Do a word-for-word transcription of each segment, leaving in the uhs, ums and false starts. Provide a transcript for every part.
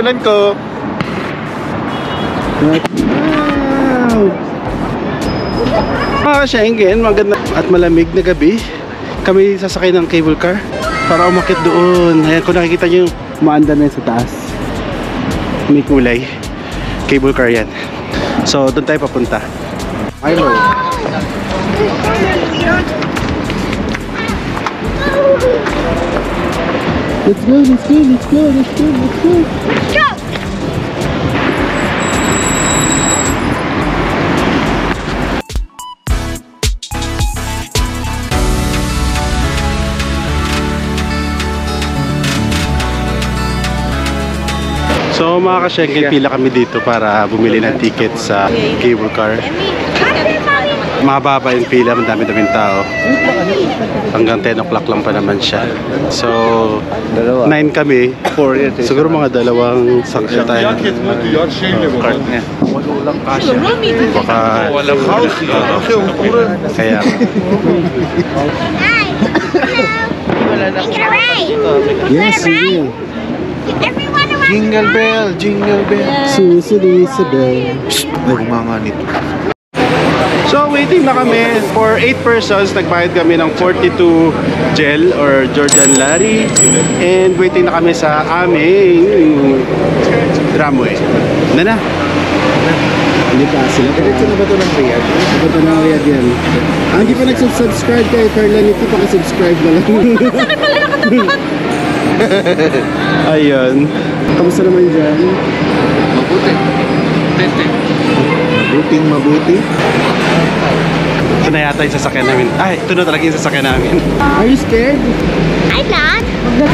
inunan ko. Wow! Mga Schengen, maganda at malamig na gabi. Kami sasakay ng cable car para umakit doon. Ayan, kung nakikita nyo, umaandar na yun sa taas. May kulay. Cable car yan. So, doon tayo papunta. Milo. Let's go, let's go, let's go, let's go, let's go. Let's go! So mga ka-Schengen, pila kami dito para bumili ng ticket sa cable car. Mababa yung pila, madami-daming tao. Hanggang ten o'clock lang pa naman siya. So, nine kami. Siguro mga dalawang sakya tayo. Cart niya. Baka... Kaya... Yes, sige. Jingle bell, jingle bell. Susuli sa bell. Ay, kumanga nito. So waiting na kami for eight persons. Nagbayad kami ng forty-two gel or Georgian Lari. And waiting na kami sa aming tramway. Na na. Hindi pa sila. Diretso na ba ito ng Riyadh? Ba ito ng Riyadh yan? Ah, hindi pa nagsubscribe kay Carla Niti, pakisubscribe na lang. Sakit pala nakatapat. Ayun. Kamusta naman dyan? Mabuti. Tete. Mabuting mabuti. Ito na yata yung sasakyan namin. Ay, ito na talaga yung sasakyan namin. Are you scared? I'm not.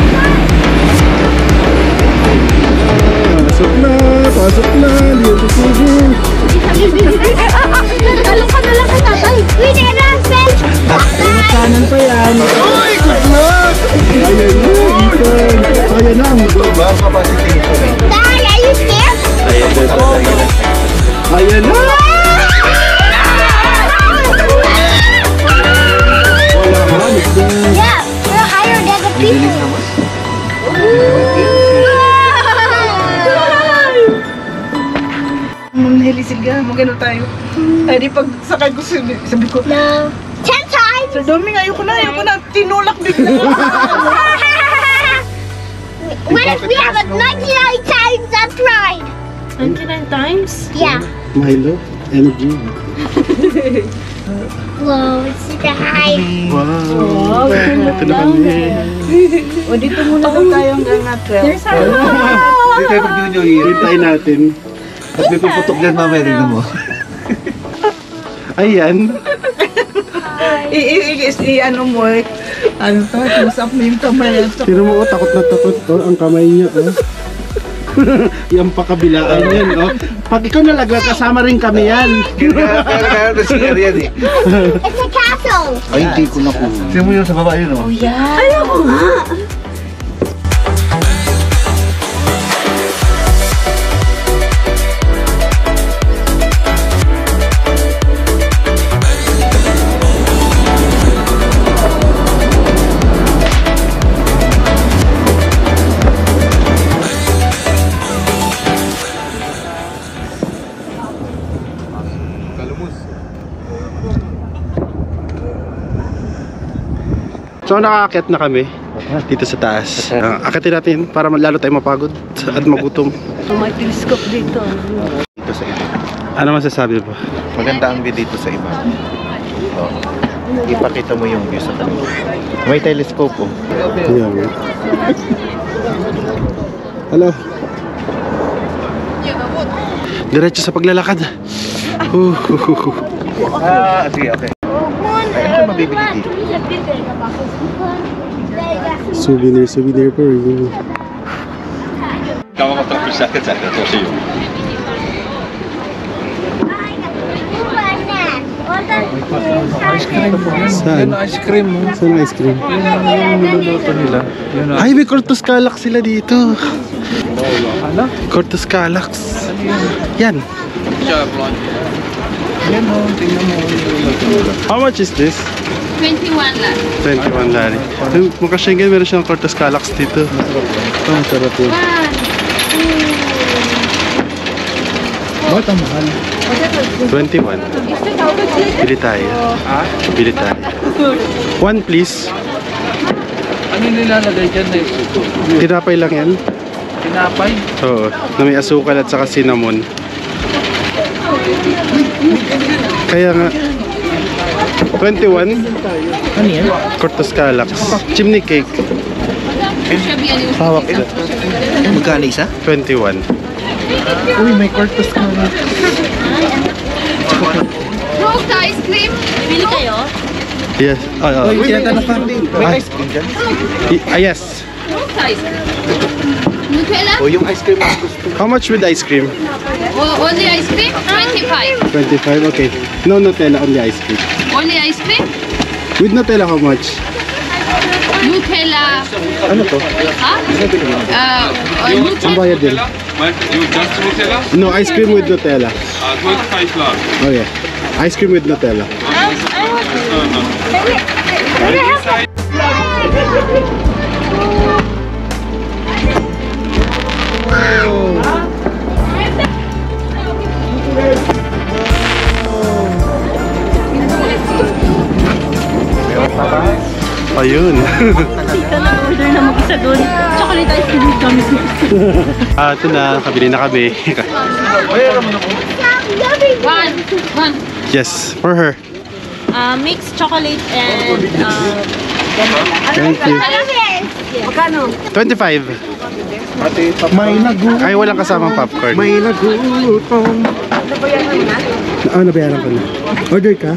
Pasok na, pasok na. Liyo susubo. Talong ka na lang kay tatay. Uy, nera, spell. Kanan pa yan. Uy, good luck. Ayan na, Ethan. Ayan na. Dad, are you scared? Ayan na. Ayan na. Yeah, we're higher than the people. Manghilisid ka, magano tayo. Ay, di pag sakay ko sabi, sabi ko, No. Ten times! Sir Doming, ayoko na, ayoko na, tinulak bigla. What if we have a ninety-nine times that ride? ninety-nine times? Yeah. Milo, energy. Whoa, it's super high. Wow. Ito na kami. O, dito muna daw tayo hanggang nga twelve. There's our Hindi tayo pag-new year. Hintayin natin. At may puputok dyan mamaya, rin mo. Ayan. I-ano mo eh. Ano to? Tusap mo yung kamay. Tino mo, oh, takot na takot. Oh, ang kamay niya, oh. Yung pakabilaan yan, oh. Pag ikaw nalaglag, kasama rin kami yan. Kaya kaya na siya yan eh. It's a castle. Ay, hindi ko na po. Sino mo yun sa baba yun, oh? Oh, yeah. Ayaw ko nga. So nakaakyat na kami dito sa taas. Uh, akitin natin para lalo tayo mapagod at magutom. May telescope dito. Dito sa iba. Ano masasabi mo? Maganda ang view dito sa iba. Oh. Ipakita mo yung view sa kanila. May telescope, oh. Ayan. Hello. Diretso sa paglalakad. Uh, uh, uh, uh. Ah, sige, okay. Ay, ano mabibili dito? Souvenir, souvenir for you. Saan? Ice cream mo. Saan ice cream? Yung niluluto nila. Ay, may Cortus Calax sila dito. Ano? Cortus Calax. Yan. Yan o, tingnan mo. How much is this? twenty-one lang. twenty-one lari. Mukha Schengen, meron siyang Cortus Calax dito. Ito, ang sarap yun. One, two, Bakit ang mahal? twenty-one. Bili tayo. Bili tayo. One please. Ano nilalagay dyan na yung suko? Tinapay lang yan. Tinapay? Oo. Na may asukal at saka cinnamon. Kaya nga. twenty-one. Ano yan? Cortos Calax. Chimney cake. Hawak na. Magkano isa? twenty-one. Uy, may cortos ka na. Rosa ice cream. Bili kayo? Yes. Ah, ah. Uy, tinatanong ka. May ice cream dyan? Y- ah, yes. Rosa ice cream. Nutella? O, yung ice cream ang gusto. How much with ice cream? O- only ice cream? twenty-five. twenty-five. Okay. No Nutella, only ice cream. Only ice cream? With Nutella, how much? Nutella. Ano to? Ha? Uh, uh, Ang Nutella. bayad din. You just Nutella? No, ice cream with Nutella. Uh, twenty-five plus. Oh yeah. Ice cream with Nutella. Ayun. Tita, nag-order na mag-isa doon. Chocolate ice cream with gummy bears. Ah, ito na. Kabili na kami. One. One. Yes, for her. Uh, mixed chocolate and uh, Thank you. magkano? twenty-five. May nagutom. Ay, walang kasamang popcorn. May nagutom. Ah, nabayaran ko na. Order ka?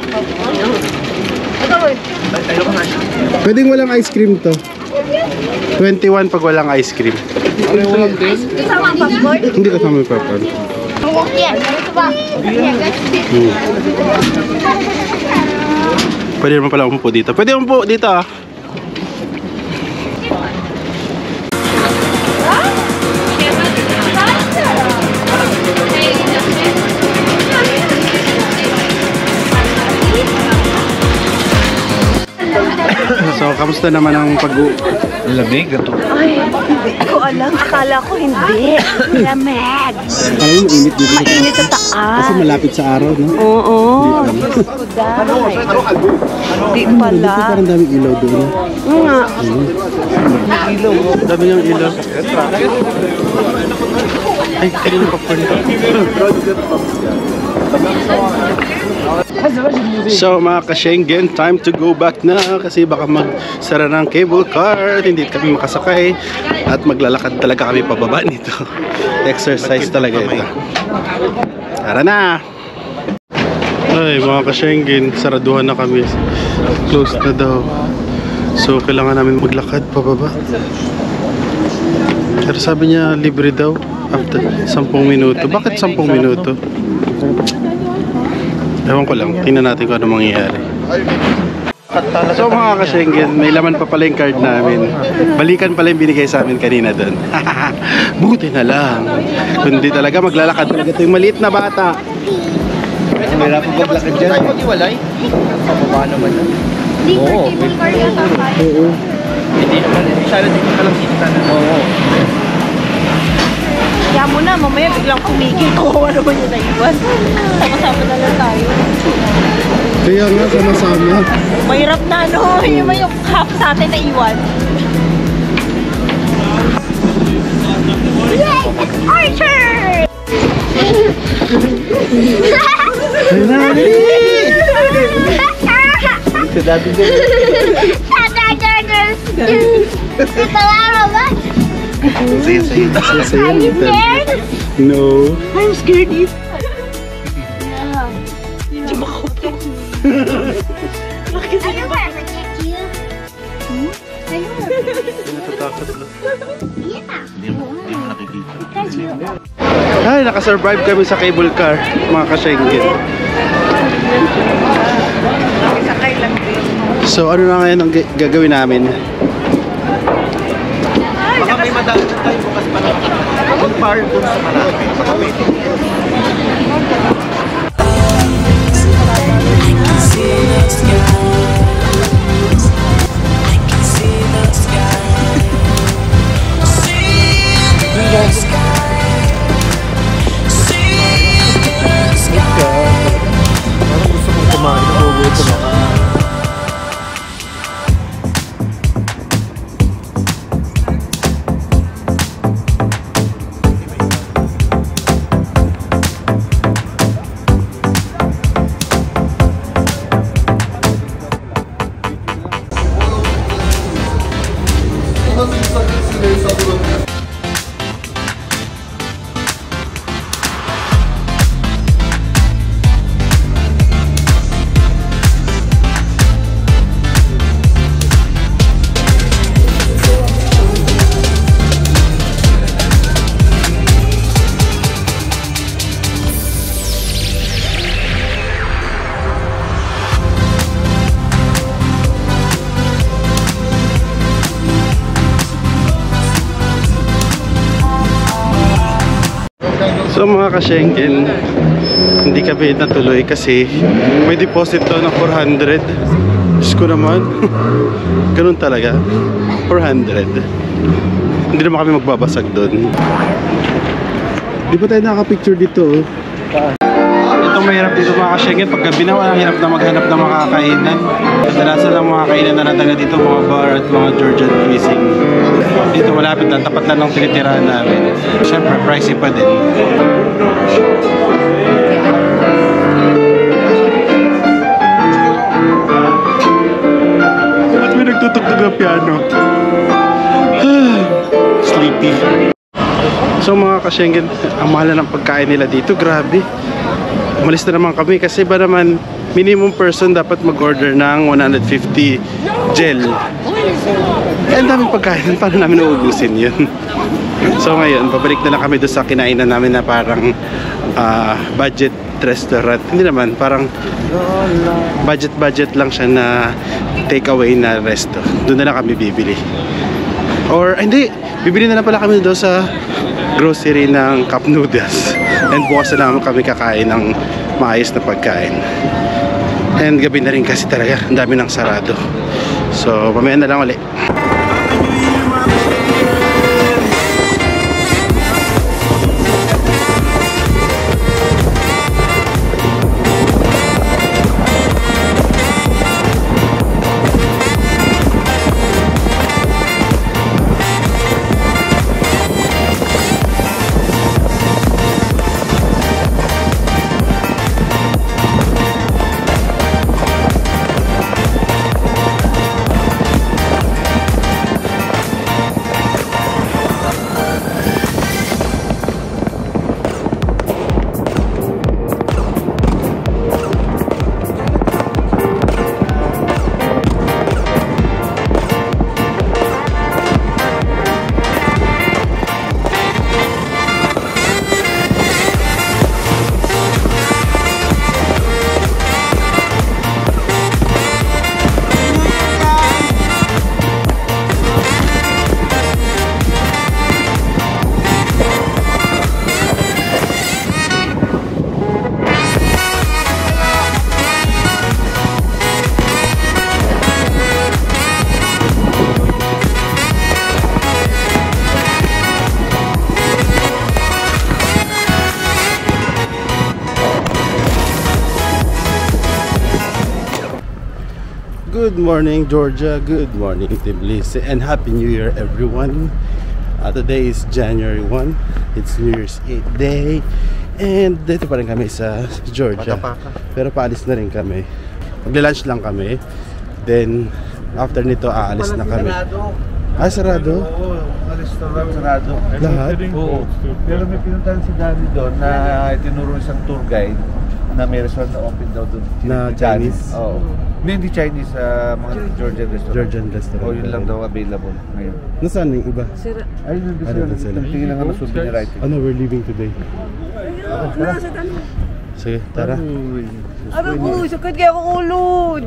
Pwedeng walang ice cream to. twenty-one pag walang ice cream. Kasama popcorn? Hindi kasama yung popcorn. Yeah. Ito ba? Yeah, guys. Hmm. Pwede naman pala umupo dito. Pwede umupo dito ah. So, kamusta naman ang pag- Lamig, gato. Hindi ko alam. Akala ko hindi. Lamig. Parang mainit dito. Mainit sa taas. Kasi malapit sa araw, no? Oo. Di pala. Dito parang daming ilaw doon. Oo nga. Ilaw, dami yung ilaw. Ay, kaya yung popcorn ko. So mga ka-Schengen, time to go back na kasi baka magsara ng cable car, hindi kami makasakay at maglalakad talaga kami pababa nito. Exercise talaga ito. Tara na! Ay mga ka-Schengen, saraduhan na kami. Close na daw. So kailangan namin maglakad pababa. Pero sabi niya libre daw after sampung minuto. Bakit sampung minuto? Ewan ko lang, tingnan natin kung ano mangyayari. So mga ka-Schengen, may laman pa pala yung card namin. Balikan pala yung binigay sa amin kanina doon. Buti na lang. Kundi talaga maglalakad talaga ito yung maliit na bata. Mahirap ang paglakad dyan. Tayo mag-iwalay. Pababa naman yan. Oo. Oo. Hindi naman. Sana dito ka lang kita na. Oo. Kaya mo na, mamaya biglang kumigil. Kuha naman yung naiwan. Sama-sama na lang tayo. Kaya nga, sama-sama. Mahirap na, no? Yun ba yung half sa atin na iwan? Archer! Ito dati din. Sige, sige. Are you scared? No. I'm scared. Natatakot lang. Ay, nakasurvive kami sa cable car, mga ka-Schengen. So, ano na ngayon ang ga- gagawin namin? Baka may madami na tayo bukas pa lang. Yung bar doon sa malapit. Baka pwede. So mga ka-Schengen, hindi kami natuloy kasi may deposit to ng four hundred. Diyos ko naman. Ganun talaga. four hundred. Hindi naman kami magbabasag doon. Di ba tayo nakaka-picture dito? Ito mahirap dito mga ka-Schengen. Pag gabi na, walang hirap na maghanap ng makakainan. Kadalasan lang mga kainan na nataga dito, mga bar at mga Georgian cuisine. Dito malapit lang, tapat lang ng tinitirahan namin. Siyempre, pricey pa din. Ba't may nagtutugtog ng piano? Sleepy. So mga ka-Schengen, ang mahal ng pagkain nila dito, grabe. Umalis na naman kami kasi ba naman minimum person dapat mag-order ng one hundred fifty gel. Eh, ang daming pagkain, paano namin nauubusin yun? So ngayon, pabalik na lang kami doon sa kinainan namin na parang uh, budget restaurant. Hindi naman, parang budget-budget lang siya na takeaway na resto. Doon na lang kami bibili. Or, hindi, bibili na lang pala kami doon sa grocery ng Cup Noodles. And bukas na naman kami kakain ng maayos na pagkain. And gabi na rin kasi talaga, ang dami ng sarado. So, mamaya na lang ulit. Good morning Georgia, good morning Tbilisi, and Happy New Year everyone. uh, Today is January first, it's New Year's Eve day. And dito pa rin kami sa Georgia, pero paalis na rin kami. Magla-lunch lang kami. Then after nito aalis na kami. Ah, sarado? Oo, restaurant sarado. Lahat? Oo. Pero may pinuntahan si Danny doon na tinuro isang tour guide na may restaurant na open daw doon. Na Chinese? Oo. Hindi, hindi Chinese, uh, mga Georgian restaurant. Georgian restaurant. O yun lang daw available ngayon. Nasaan yung iba? Ay, nandun Ano doon sila? sila. Tingin lang ano souvenir item. Ano, we're leaving today. Sige, tara. Ano po, sakit kaya ako ulo.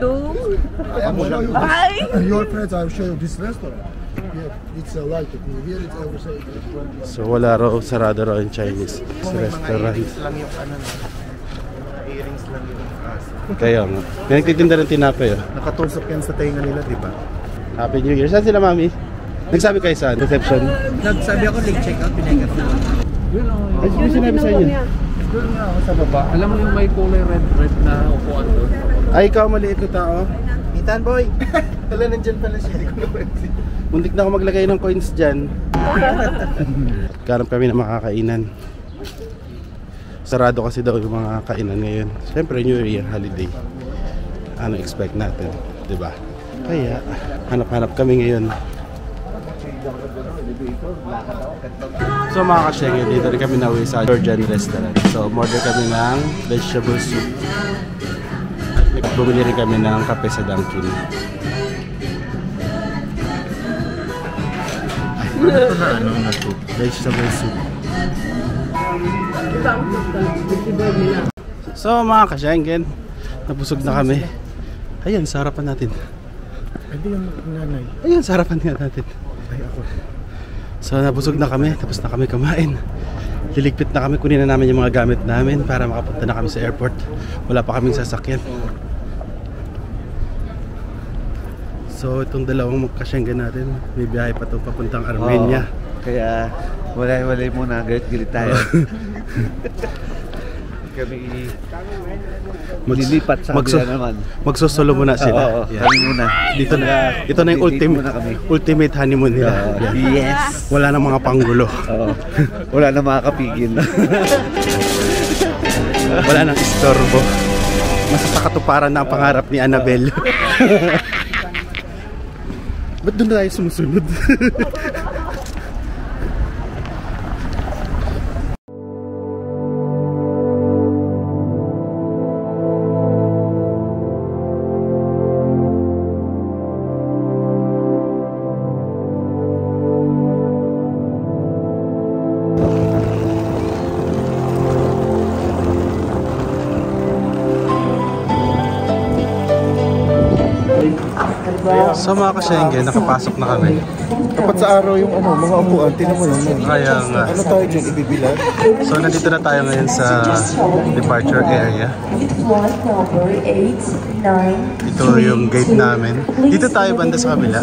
Ay! Your friends, I'm sure this restaurant. Yeah, it's a like it. Here it's everything. So wala raw, sarado raw yung Chinese restaurant. lang yung ano na. Earrings lang yung aso. Kaya nga. May nagtitinda ng tinapay oh. Nakatusok yan sa tainga nila, di ba? Happy New Year. Saan sila, mami? Nagsabi kayo saan? Reception? Nagsabi ako, late check out, pinagap na. Yun o. Ay, sino sinabi sa inyo? Doon nga ako sa baba. Alam mo yung may kulay red-red na upuan doon? Ay, ikaw maliit ko tao. Ethan boy! Wala nandyan pala siya. Hindi ko napansin. Muntik na ako maglagay ng coins dyan. Karap kami na makakainan. Sarado kasi daw yung mga kainan ngayon. Siyempre, New Year holiday. Ano expect natin, di ba? Kaya, hanap-hanap kami ngayon. So mga kasyenge, dito rin kami nauwi sa Georgian restaurant. So order kami ng vegetable soup. At bumili rin kami ng kape sa Dunkin. Ito na ano na soup? Vegetable soup. So mga kasyenge, nabusog na kami. Ayan, sa harapan natin. Hindi yung nanay. Ayan, sa harapan nga natin. Ay ako. So nabusog na kami, tapos na kami kumain. Liligpit na kami, kunin na namin yung mga gamit namin para makapunta na kami sa airport. Wala pa kaming sasakyan. So itong dalawang kasyengge natin, may biyahe pa ito papuntang Armenia. Oo, kaya walay-walay muna, galit-galit tayo. Kami lilipat sa magso kabila naman. Magsosolo muna sila. Oo, Yeah. kami muna. Dito na, ito na yung Date ultimate, muna kami. ultimate honeymoon nila. Oo. Yeah. Yes! Wala nang mga panggulo. Oo. Wala na makakapigil. Wala nang istorbo. Masa sa katuparan na ang pangarap ni Annabelle. Ba't doon tayo sumusunod? So mga kasyengge, nakapasok na kami. Dapat sa araw yung ano, mga upuan, tinan mo naman. Kaya nga. Ano tayo dyan, ibibilan? So nandito na tayo ngayon sa departure area. Ito yung gate namin. Dito tayo banda sa kabila.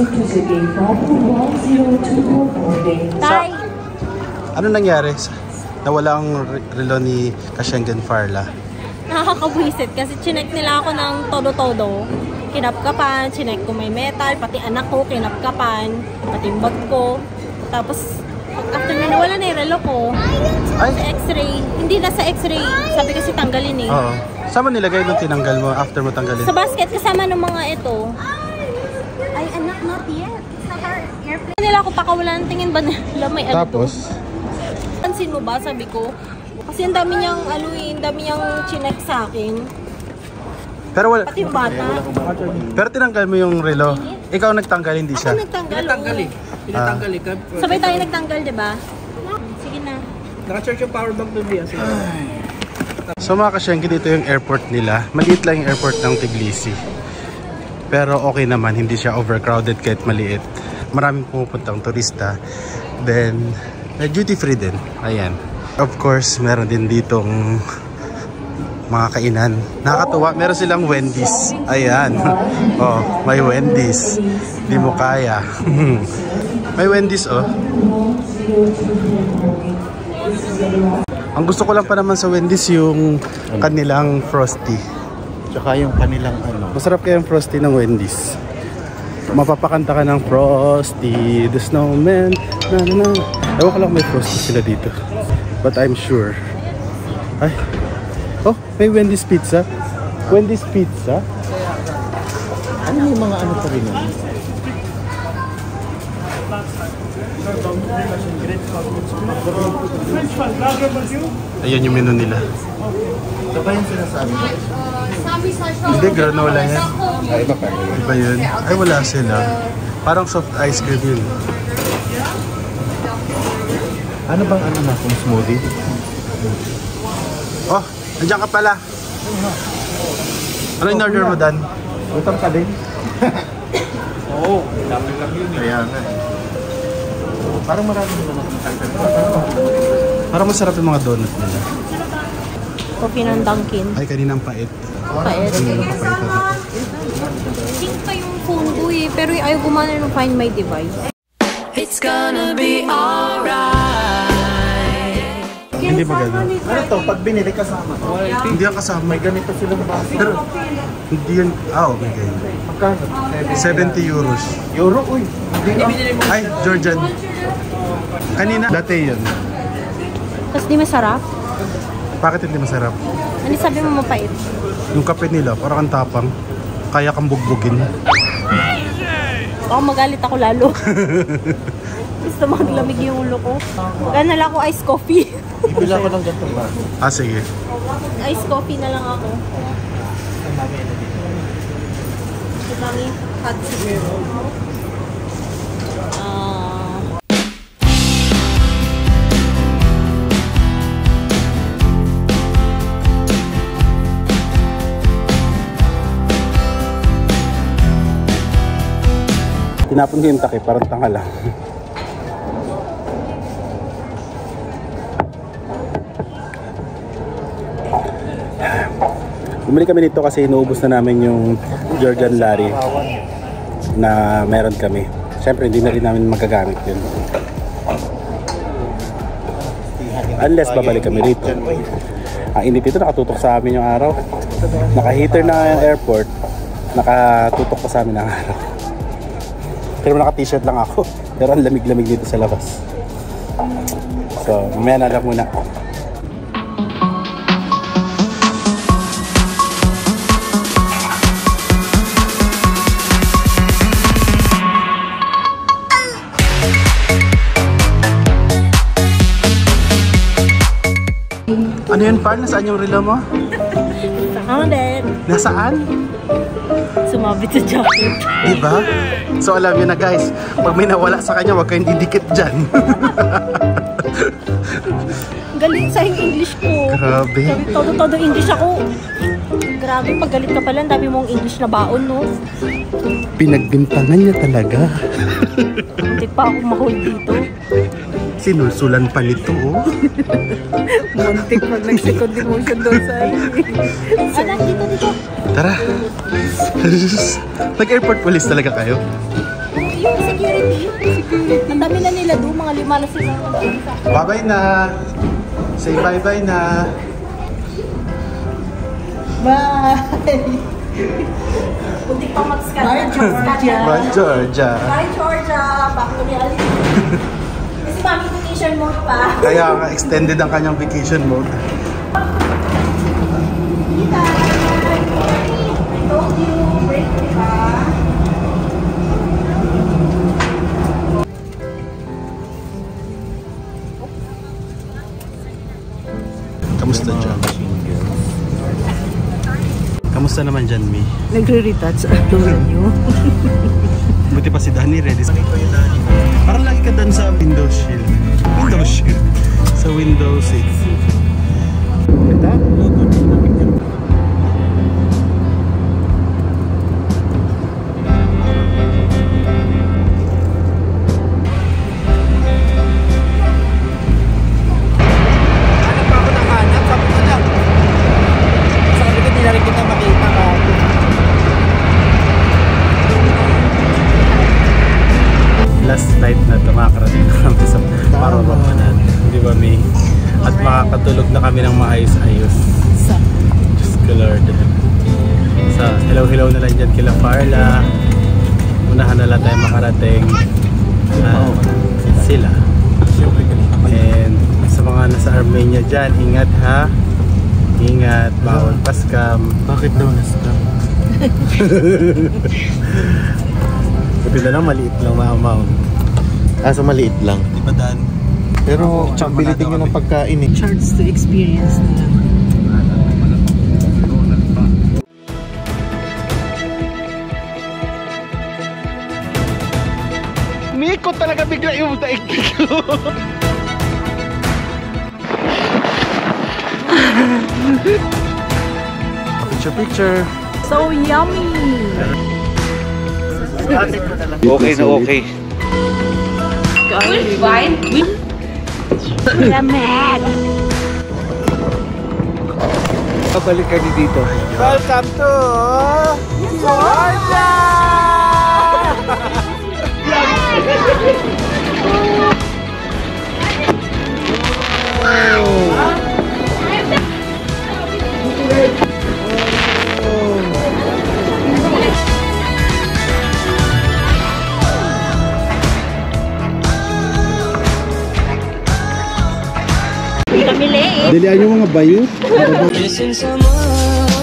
Tay! Ano nangyari? Nawala ang re- relo ni Kasyenggen Farla. Nakakabwisit kasi chinek nila ako ng todo-todo. Kinapkapan, chinek ko may metal, pati anak ko kinapkapan, pati yung bag ko. Tapos, pag after na nawala na yung relo ko, Ay? sa x-ray, hindi na sa x-ray, sabi kasi tanggalin eh. Oo. Saan mo nilagay nung tinanggal mo after mo tanggalin? Sa basket kasama ng mga ito. Ay anak, not yet. Sa car airplane. Nila ako pakawalan, tingin ba nila may ano to? Tapos? Pansin mo ba, sabi ko? Kasi ang dami niyang, ano eh, ang dami niyang chinek sa akin. Pero wala. Pati yung bata. Pero tinanggal mo yung relo. Ikaw nagtanggal, hindi Ako siya. nagtanggal. Pinatanggal eh. Pinatanggal eh. Sabay tayo nagtanggal, di ba? Sige na. Naka-charge yung power bank doon diyan. So mga kasyengge, dito yung airport nila. Maliit lang yung airport ng Tbilisi. Pero okay naman, hindi siya overcrowded kahit maliit. Maraming pumupuntang turista. Then, duty free din. Ayan. Of course, meron din ditong mga kainan. Nakakatuwa, meron silang Wendy's. Ayan. Oh, may Wendy's. Di mo kaya. May Wendy's, oh. Ang gusto ko lang pa naman sa Wendy's yung kanilang Frosty. Tsaka yung kanilang ano. Masarap kaya yung Frosty ng Wendy's. Mapapakanta ka ng Frosty, the snowman, na na na. Ewan ko lang may Frosty sila dito. But I'm sure. Ay. Oh, may Wendy's pizza. Wendy's pizza. Ano may mga ano pa rin yun? Ayan yung menu nila. Ito ba yung sinasabi mo? Hindi, granola yan. Ay, iba pa. Iba yun. Ay, wala sila. Parang soft ice cream yun. Ano bang ano na kung smoothie? Oh, nandiyan ka pala. Ano yung order mo, Dan? Utang ka din? Oo, dami lang yun. Kaya nga. Parang marami naman ako nakakita. Parang masarap yung mga donut nila. Coffee ng Dunkin. Ay, kaninang pait. Pait. Ano pa pait ako? Think pa yung phone ko eh, pero ayaw gumana ng Find My Device. It's gonna be alright. Hindi maganda. Ano to? Pag binili kasama. Hindi yan kasama. May ganito silang baso. Pero, hindi yan. Ah, okay. Okay. Magkano? seventy euros. Euro? Uy. Hindi ah. Ay, Georgian. Kanina, latte yun. Tapos di masarap? Bakit hindi masarap? Ano sabi mo mapait? Yung kape nila, parang ang tapang. Kaya kang bugbugin. Baka magalit ako lalo. gusto maglamig yung ulo ko. Magana lang ako iced coffee. Bila ko ng ganito ba? Ah, sige. Iced coffee na lang ako. Mami, hot siguro. Ah... Tinapon ko yung takip, parang tanga lang. Bumili kami nito kasi inuubos na namin yung Georgian Larry na meron kami. Siyempre hindi na rin namin magagamit yun. Unless babalik kami rito. Ang init ito, nakatutok sa amin yung araw. Naka-heater na yung airport, nakatutok pa sa amin ang araw. Pero naka-t-shirt lang ako. Pero ang lamig-lamig dito sa labas. So, mamaya na lang muna. Ano yun, Pan? Nasaan yung relo mo? Nakahanded. Nasaan? Sumabit sa jacket. Diba? So alam nyo na guys, pag may nawala sa kanya, huwag kayong didikit dyan. Galing sa English ko. Grabe. Sabi, todo-todo English ako. Grabe, pag galit ka pala, ang dami mong English na baon, no? Pinagbintangan niya talaga. Hindi pa ako mahol dito. Sinulsulan pa nito, oh. Muntik pag nag-second emotion doon sa iyo. Anak, dito, dito. Tara. Nag-airport police talaga kayo? Yung security. Security. Ang dami na nila doon, mga lima na sila. Bye-bye na. Say bye-bye na. Bye! Kunti pa mag-scan. Bye, Georgia. Bye, Georgia. Bye, Georgia. Back to reality. Kasi mami, vacation mode pa. Kaya nga, extended ang kanyang vacation mode. Tita, I told you, break, diba? Kamusta dyan? Kamusta naman dyan, Mi? Nagre-retouch ang tuwin nyo. Buti pa si Danny, ready sa parang lagi ka dun sa window shield. Window shield. Sa window seat. Ito? Hanap pa ako ng hanap. Sabi ko lang. Sa kapit hindi na rin kita makita ka. Last night na tumakarating na kami sa Maroromanan. Di ba, May? At makakatulog na kami ng maayos-ayos. Diyos ko Lord. Sa hello-hello na lang dyan kila Farla. Unahan na lang tayo makarating. Uh, sila. And sa mga nasa Armenia dyan, ingat ha. Ingat, bawal paskam. Bakit daw na-scam? Buti na lang, maliit lang na amount. Ah, so maliit lang. Di ba, Dan? Pero bilitin nyo ng pagkain eh. Chance to experience nila. Miko talaga bigla yung daigdig ko. Picture picture. So yummy! Okay na okay. Pabalik ka dito. Welcome to Georgia! Kami late. Dilihan yung mga bayot. Missing someone